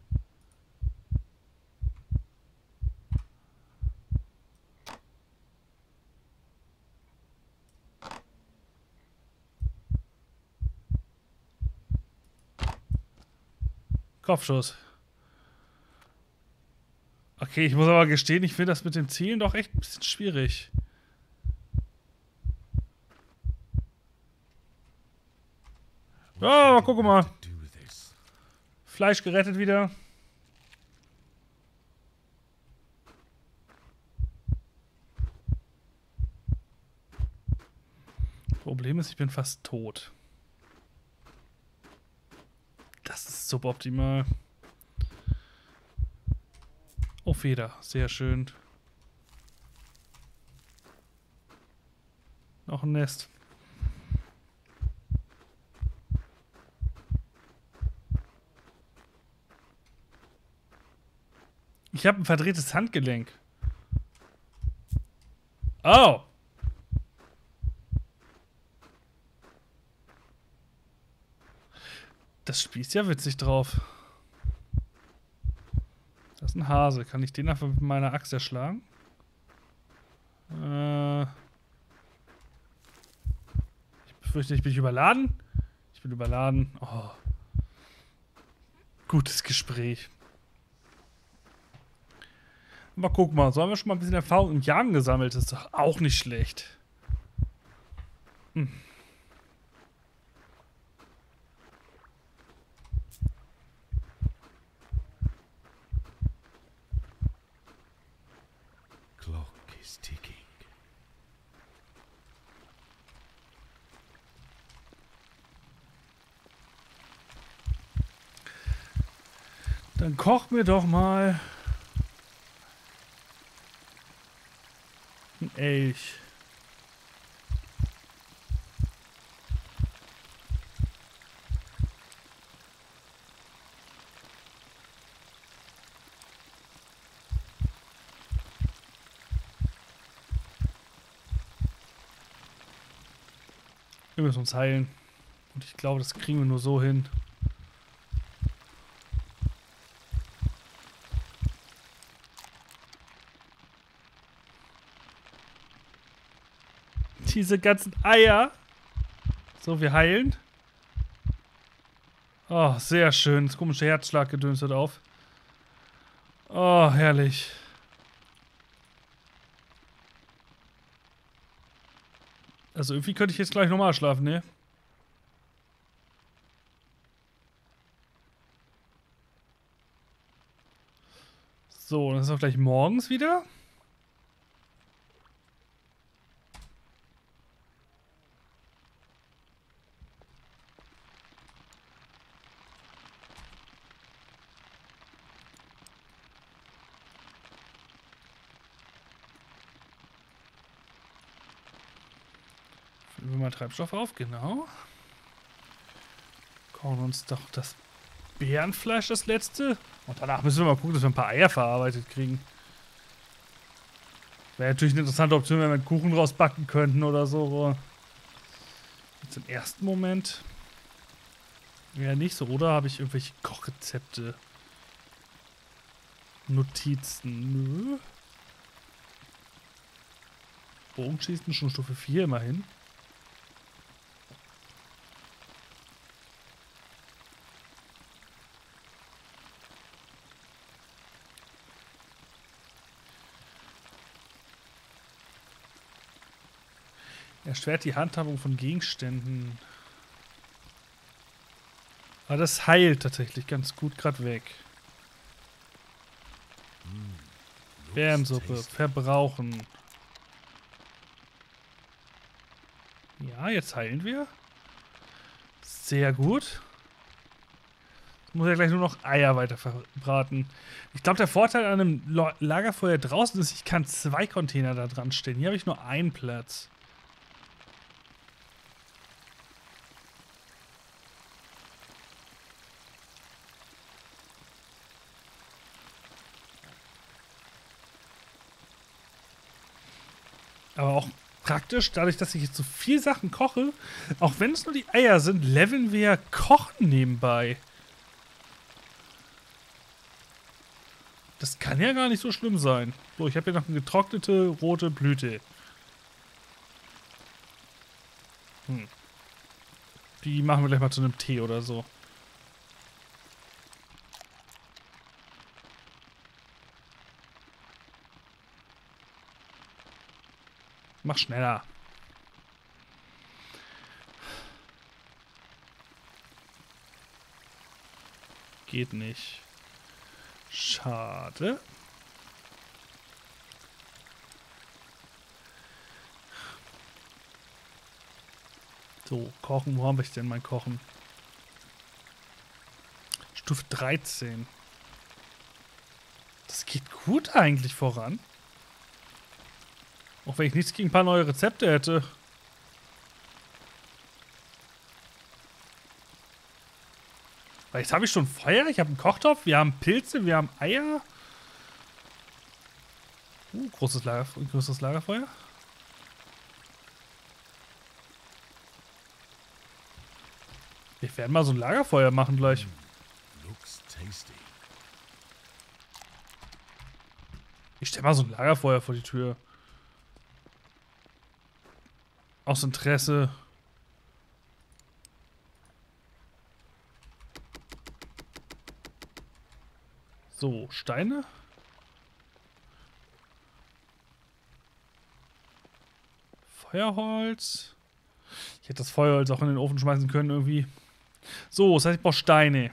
Kopfschuss. Okay, ich muss aber gestehen, ich finde das mit dem Zielen doch echt ein bisschen schwierig. Ja, guck mal. Fleisch gerettet wieder. Problem ist, ich bin fast tot. Das ist suboptimal. Oh, Feder. Sehr schön. Noch ein Nest. Ich habe ein verdrehtes Handgelenk. Oh. Das Spiel ist ja witzig drauf. Das ist ein Hase. Kann ich den einfach mit meiner Axt erschlagen? Äh ich befürchte, ich bin überladen. Ich bin überladen. Oh. Gutes Gespräch. Aber guck mal, so haben wir schon mal ein bisschen Erfahrung im Jagen gesammelt. Das ist doch auch nicht schlecht. Hm. Clock is ticking. Dann koch mir doch mal ein Elch. Wir müssen uns heilen. Und ich glaube, das kriegen wir nur so hin. Diese ganzen Eier. So, wir heilen. Oh, sehr schön. Das komische Herzschlaggedöns hört auf. Oh, herrlich. Also irgendwie könnte ich jetzt gleich nochmal schlafen, ne? So, dann ist auch gleich morgens wieder. Füllen wir mal Treibstoff auf, genau. Kochen uns doch das Bärenfleisch das letzte. Und danach müssen wir mal gucken, dass wir ein paar Eier verarbeitet kriegen. Wäre natürlich eine interessante Option, wenn wir einen Kuchen rausbacken könnten oder so. Jetzt im ersten Moment. Ja, nicht so. Oder habe ich irgendwelche Kochrezepte? Notizen. Nö. Bogenschießen schon Stufe vier immerhin. Erschwert die Handhabung von Gegenständen. Aber das heilt tatsächlich ganz gut gerade weg. Mm, Bärensuppe. tasty. Verbrauchen. Ja, jetzt heilen wir. Sehr gut. Jetzt muss ja gleich nur noch Eier weiter verbraten. Ich glaube, der Vorteil an einem Lo- Lagerfeuer draußen ist, ich kann zwei Container da dran stellen. Hier habe ich nur einen Platz. Aber auch praktisch, dadurch, dass ich jetzt so viel Sachen koche, auch wenn es nur die Eier sind, leveln wir ja Kochen nebenbei. Das kann ja gar nicht so schlimm sein. So, ich habe hier noch eine getrocknete rote Blüte. Hm. Die machen wir gleich mal zu einem Tee oder so. Mach schneller. Geht nicht. Schade. So, kochen. Wo habe ich denn mein Kochen? Stufe dreizehn. Das geht gut eigentlich voran. Auch wenn ich nichts gegen ein paar neue Rezepte hätte. Weil jetzt habe ich schon Feuer, ich habe einen Kochtopf, wir haben Pilze, wir haben Eier. Uh, großes, Lager, großes Lagerfeuer. Wir werden mal so ein Lagerfeuer machen gleich. Looks tasty. Ich stelle mal so ein Lagerfeuer vor die Tür. Aus Interesse. So, Steine. Feuerholz. Ich hätte das Feuerholz auch in den Ofen schmeißen können irgendwie. So, das heißt, ich brauche Steine.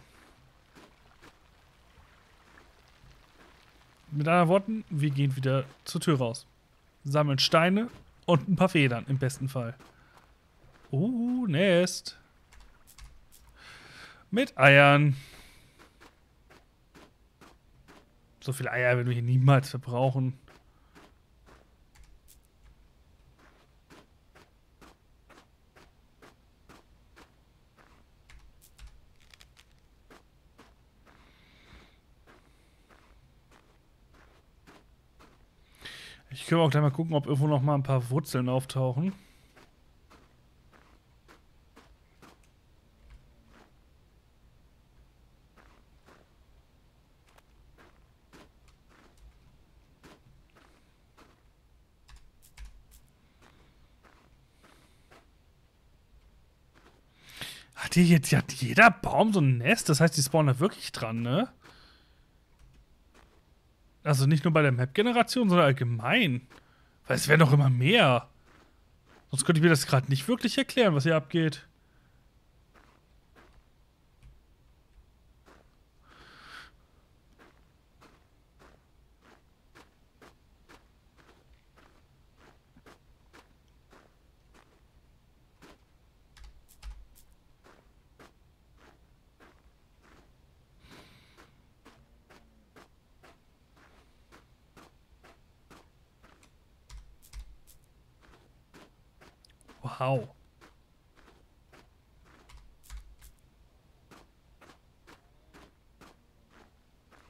Mit anderen Worten, wir gehen wieder zur Tür raus. Sammeln Steine und ein paar Federn im besten Fall. Uh, Nest. Mit Eiern. So viele Eier werden wir hier niemals verbrauchen. Ich kann auch gleich mal gucken, ob irgendwo noch mal ein paar Wurzeln auftauchen. Hat hier jetzt hat jeder Baum so ein Nest? Das heißt, die spawnen da wirklich dran, ne? Also nicht nur bei der Map-Generation, sondern allgemein. Weil es werden doch immer mehr. Sonst könnte ich mir das gerade nicht wirklich erklären, was hier abgeht. Wow.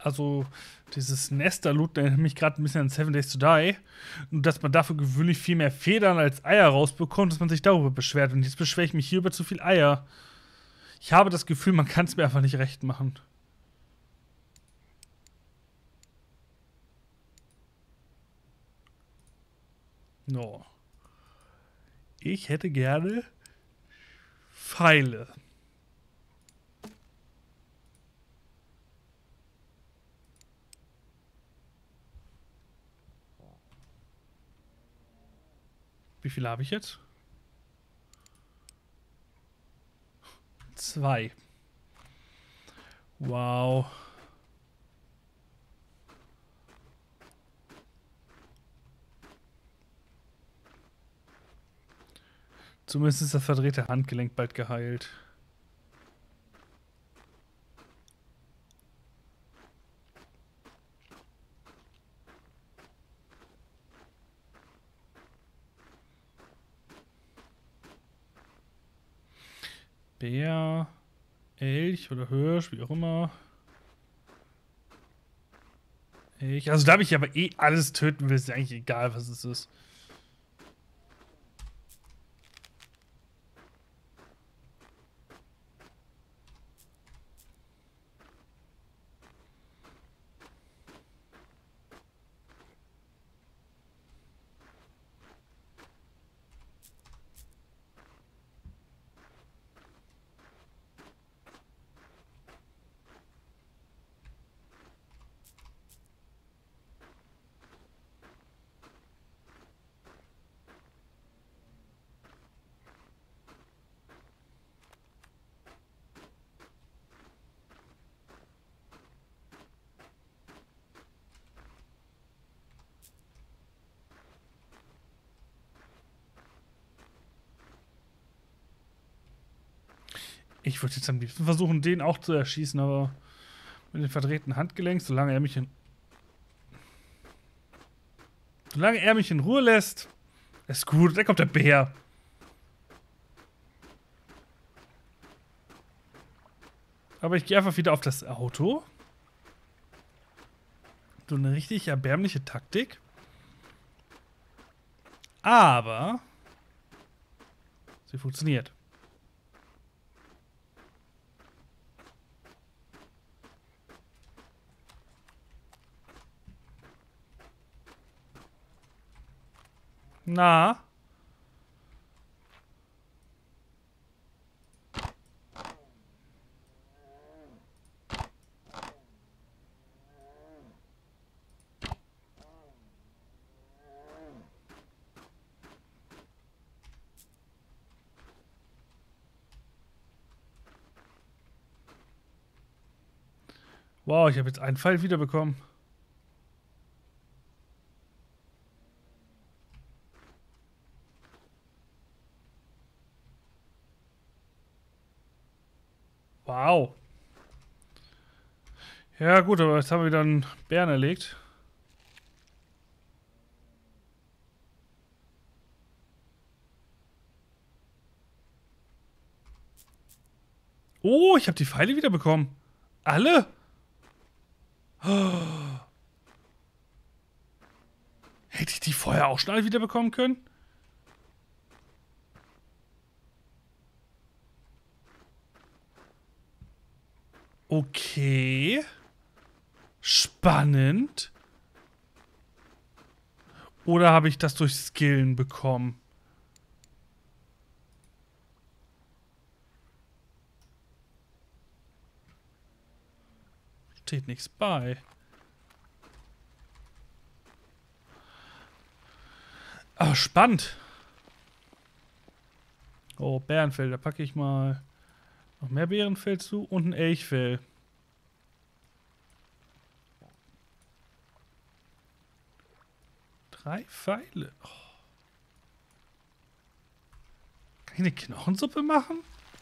Also dieses Nester-Loot erinnert mich gerade ein bisschen an Seven Days to Die. Und dass man dafür gewöhnlich viel mehr Federn als Eier rausbekommt, dass man sich darüber beschwert. Und jetzt beschwere ich mich hier über zu viel Eier. Ich habe das Gefühl, man kann es mir einfach nicht recht machen. No. Ich hätte gerne Pfeile. Wie viele habe ich jetzt? Zwei. Wow. Zumindest ist das verdrehte Handgelenk bald geheilt. Bär, Elch oder Hirsch, wie auch immer. Elch. Also da ich aber eh alles töten will, ist ja eigentlich egal, was es ist. Ich würde jetzt am liebsten versuchen, den auch zu erschießen, aber mit dem verdrehten Handgelenk, solange er mich in... Solange er mich in Ruhe lässt, ist gut. Da kommt der Bär. Aber ich gehe einfach wieder auf das Auto. So eine richtig erbärmliche Taktik. Aber sie funktioniert. Na? Wow, ich habe jetzt einen Pfeil wiederbekommen. Wow. Ja gut, aber jetzt haben wir wieder einen Bären erlegt. Oh, ich habe die Pfeile wiederbekommen. Alle? Oh. Hätte ich die vorher auch schon alle wiederbekommen können? Okay. Spannend. Oder habe ich das durch Skillen bekommen? Steht nichts bei. Ah, spannend. Oh, Bärenfell. Da packe ich mal noch mehr Bärenfell zu und ein Elchfell. Drei Pfeile. Oh. Kann ich eine Knochensuppe machen?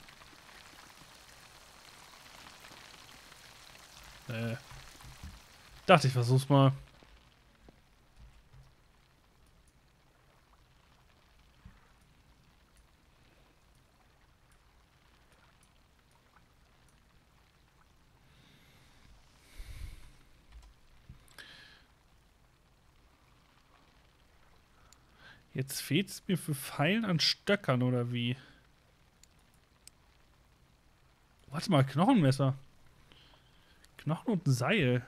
Äh. Dachte ich, versuch's mal. Jetzt fehlt es mir für Pfeilen an Stöckern, oder wie? Warte mal, Knochenmesser. Knochen und ein Seil.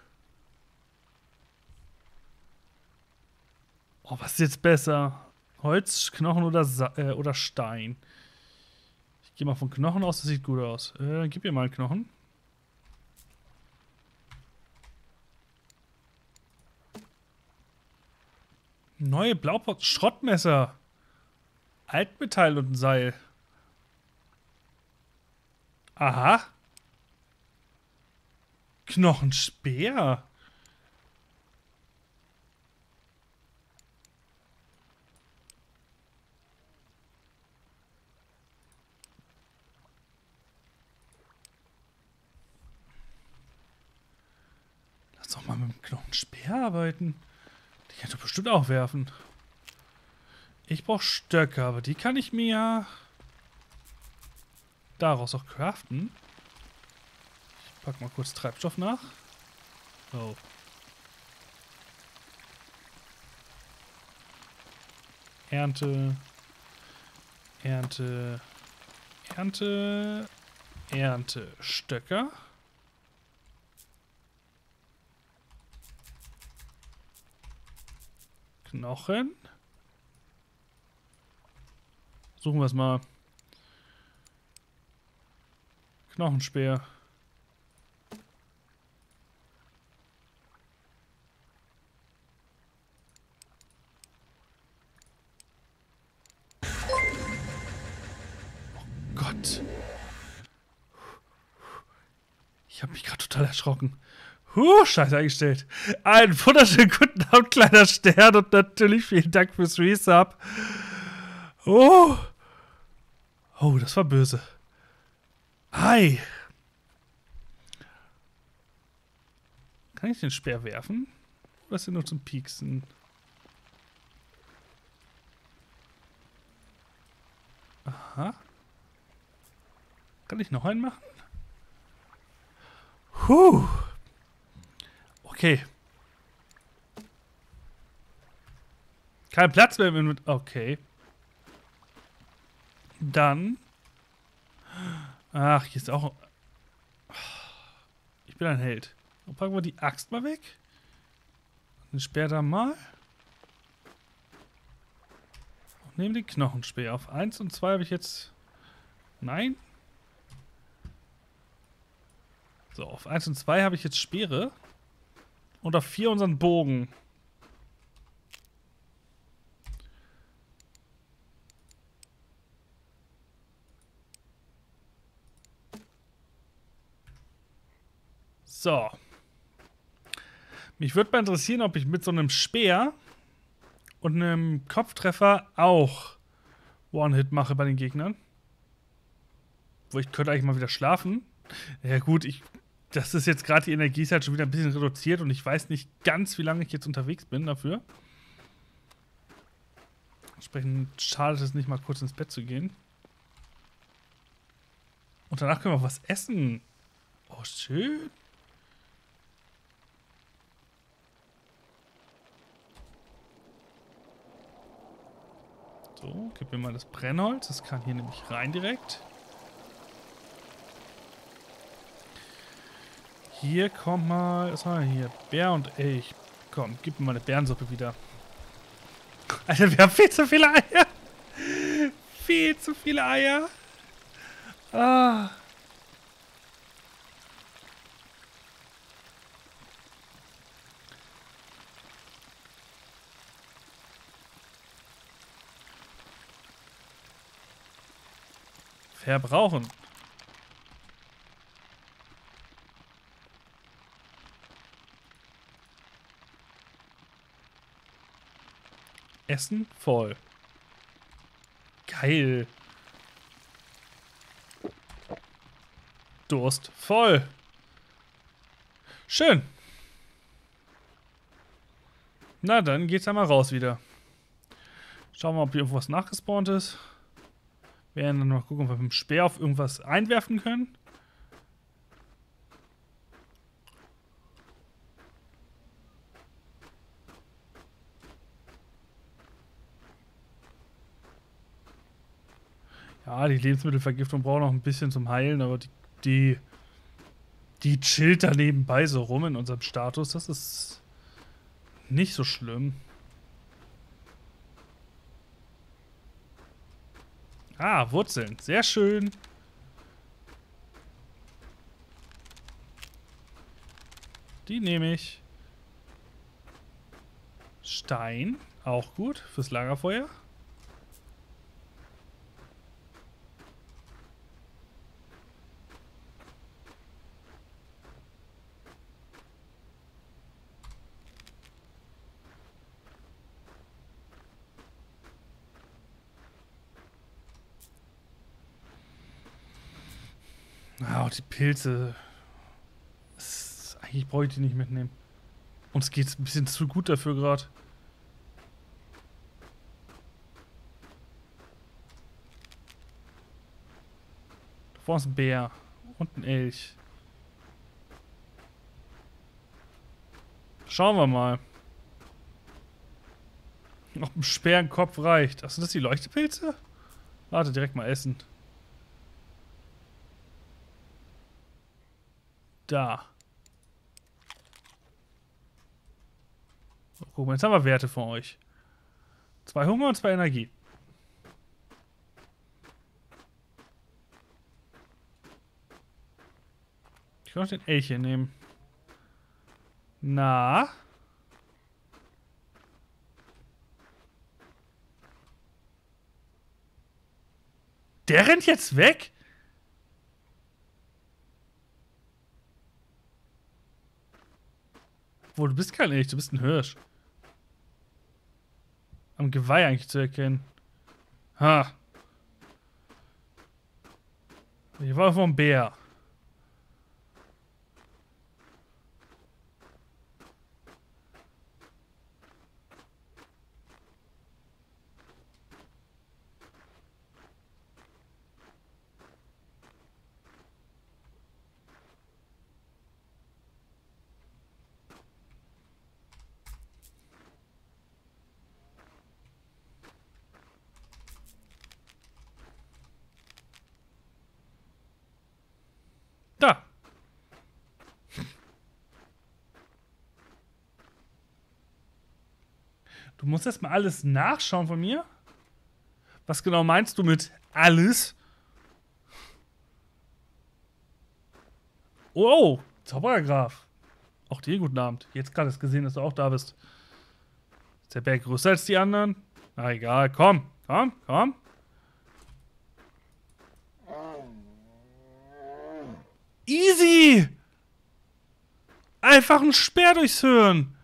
Oh, was ist jetzt besser? Holz, Knochen oder, Sa äh, oder Stein? Ich gehe mal von Knochen aus, das sieht gut aus. Äh, gib mir mal einen Knochen. Neue Blaupause. Schrottmesser. Altmetall und ein Seil. Aha. Knochenspeer. Lass doch mal mit dem Knochenspeer arbeiten. Die kannst du bestimmt auch werfen. Ich brauche Stöcke, aber die kann ich mir ja daraus auch craften. Ich pack mal kurz Treibstoff nach. Oh. Ernte. Ernte. Ernte. Ernte. Stöcker. Knochen. Suchen wir es mal. Knochenspeer. Oh Gott. Ich habe mich gerade total erschrocken. Huh, scheiße eingestellt. Einen wunderschönen guten Abend, kleiner Stern, und natürlich vielen Dank fürs Resub. Oh. Oh, das war böse. Ei. Kann ich den Speer werfen? Oder ist der nur zum Pieksen? Aha. Kann ich noch einen machen? Huh. Okay. Kein Platz mehr im Inventar. Okay. Dann. Ach, hier ist auch. Ich bin ein Held. Und packen wir die Axt mal weg. Den Speer da mal. Und nehmen den Knochenspeer. Auf eins und zwei habe ich jetzt. Nein. So, auf eins und zwei habe ich jetzt Speere. Und auf vier unseren Bogen. So. Mich würde mal interessieren, ob ich mit so einem Speer und einem Kopftreffer auch One-Hit mache bei den Gegnern. Wo ich könnte eigentlich mal wieder schlafen. Ja gut, ich, das ist jetzt gerade, die Energie ist halt schon wieder ein bisschen reduziert und ich weiß nicht ganz, wie lange ich jetzt unterwegs bin dafür. Entsprechend schadet es nicht, mal kurz ins Bett zu gehen. Und danach können wir was essen. Oh, schön. So, gib mir mal das Brennholz. Das kann hier nämlich rein direkt. Hier kommt mal, was haben wir hier? Bär und Elch. Komm, gib mir mal eine Bärensuppe wieder. Alter, wir haben viel zu viele Eier. Viel zu viele Eier. Ah. Verbrauchen. Essen voll. Geil. Durst voll. Schön. Na, dann geht's einmal raus wieder. Schauen wir mal, ob hier irgendwas nachgespawnt ist. Wir werden dann noch gucken, ob wir mit dem Speer auf irgendwas einwerfen können. Ja, die Lebensmittelvergiftung braucht noch ein bisschen zum Heilen, aber die, die, die chillt da nebenbei so rum in unserem Status. Das ist nicht so schlimm. Ah, Wurzeln. Sehr schön. Die nehme ich. Stein. Auch gut fürs Lagerfeuer. Ah, die Pilze. Das, eigentlich brauche ich die nicht mitnehmen. Uns geht's ein bisschen zu gut dafür gerade. Da vorne ist ein Bär. Und ein Elch. Schauen wir mal. Ob ein Sperrenkopf reicht. Ach, sind das die Leuchtepilze? Warte, direkt mal essen. Da. So, guck mal, jetzt haben wir Werte von euch. Zwei Hunger und zwei Energie. Ich kann auch den Elch hier nehmen. Na? Der rennt jetzt weg? Obwohl, du bist kein Elch, du bist ein Hirsch. Am Geweih eigentlich zu erkennen. Ha. Ich war vom Bär. Da. Du musst erstmal alles nachschauen von mir. Was genau meinst du mit alles? Oh, Zauberergraf. Auch dir guten Abend. Jetzt gerade ist gesehen, dass du auch da bist. Ist der Berg größer als die anderen? Na egal, komm, komm, komm. Easy! Einfach ein Speer durchs Hirn.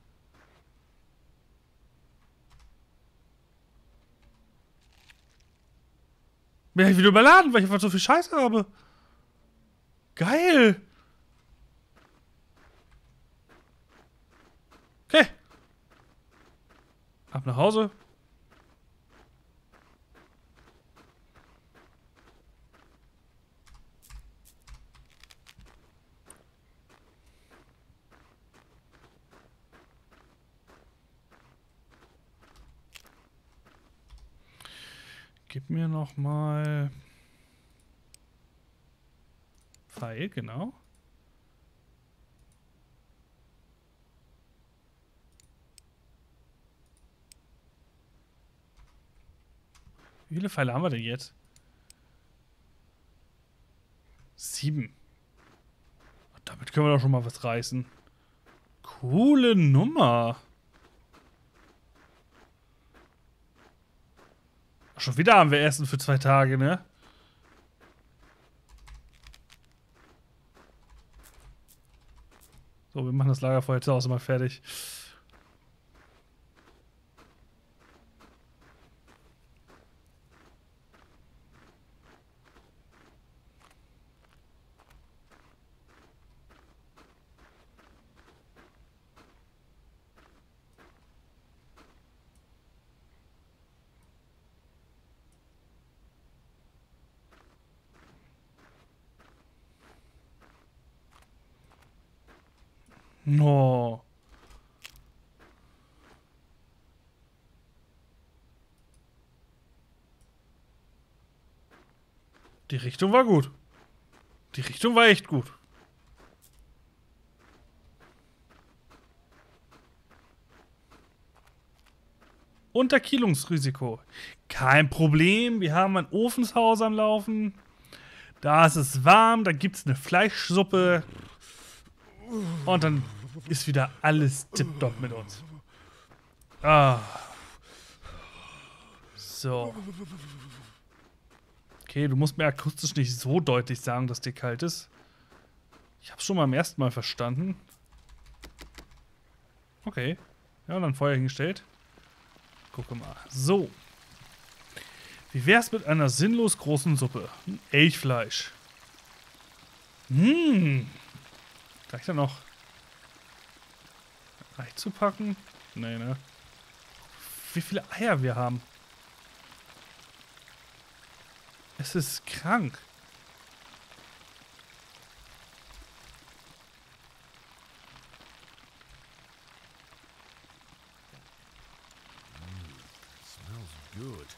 Bin ich wieder überladen, weil ich einfach so viel Scheiße habe. Geil. Okay. Ab nach Hause. Gib mir noch mal Pfeil, genau. Wie viele Pfeile haben wir denn jetzt? Sieben. Damit können wir doch schon mal was reißen. Coole Nummer. Ach, schon wieder haben wir Essen für zwei Tage, ne? So, wir machen das Lagerfeuer zu Hause mal fertig. No. Die Richtung war gut. Die Richtung war echt gut. Unterkühlungsrisiko. Kein Problem. Wir haben ein Ofenshaus am Laufen. Da ist es warm. Da gibt es eine Fleischsuppe. Und dann ist wieder alles tipptopp mit uns. Ah. So. Okay, du musst mir akustisch nicht so deutlich sagen, dass dir kalt ist. Ich hab's schon mal beim ersten Mal verstanden. Okay. Ja, dann Feuer hingestellt. Gucke mal. So. Wie wär's mit einer sinnlos großen Suppe? Elchfleisch. Hm. Reicht da noch? Reicht zu packen? Nee, ne? Wie viele Eier wir haben. Es ist krank. Good.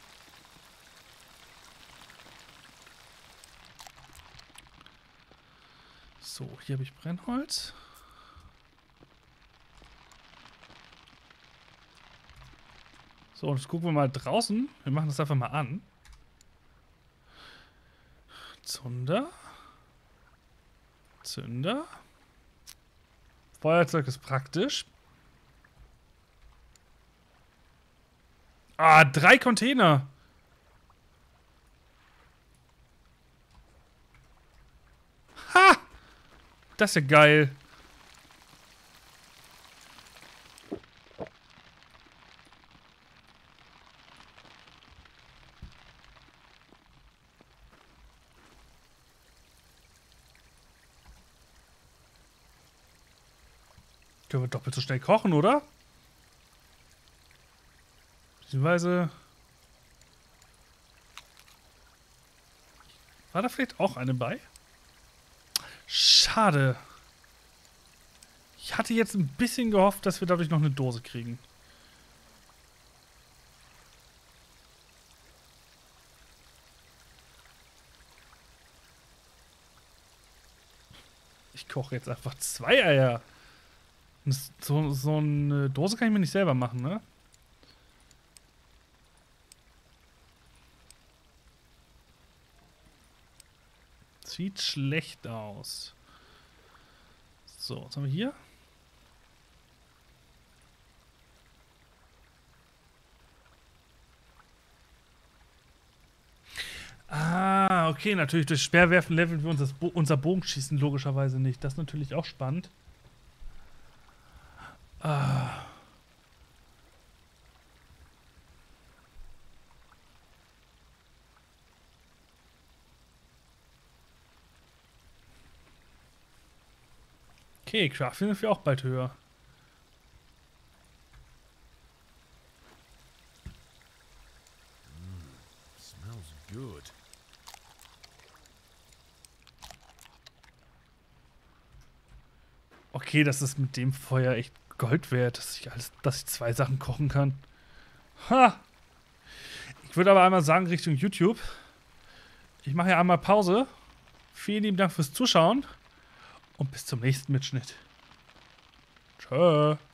So, hier habe ich Brennholz. So, und jetzt gucken wir mal draußen. Wir machen das einfach mal an. Zunder. Zünder. Feuerzeug ist praktisch. Ah, drei Container. Ha! Das ist ja geil. Können wir doppelt so schnell kochen, oder? Beziehungsweise... War da vielleicht auch eine bei? Schade. Ich hatte jetzt ein bisschen gehofft, dass wir dadurch noch eine Dose kriegen. Ich koche jetzt einfach zwei Eier. So, so eine Dose kann ich mir nicht selber machen, ne? Sieht schlecht aus. So, was haben wir hier? Ah, okay, natürlich durch Speerwerfen leveln wir uns das Bo unser Bogenschießen logischerweise nicht. Das ist natürlich auch spannend. Ah. Okay, Crafting sind wir auch bald höher. Mm, smells good. Okay, das ist mit dem Feuer echt Gold wert, dass ich alles, dass ich zwei Sachen kochen kann. Ha! Ich würde aber einmal sagen, Richtung YouTube. Ich mache ja einmal Pause. Vielen lieben Dank fürs Zuschauen und bis zum nächsten Mitschnitt. Tschö.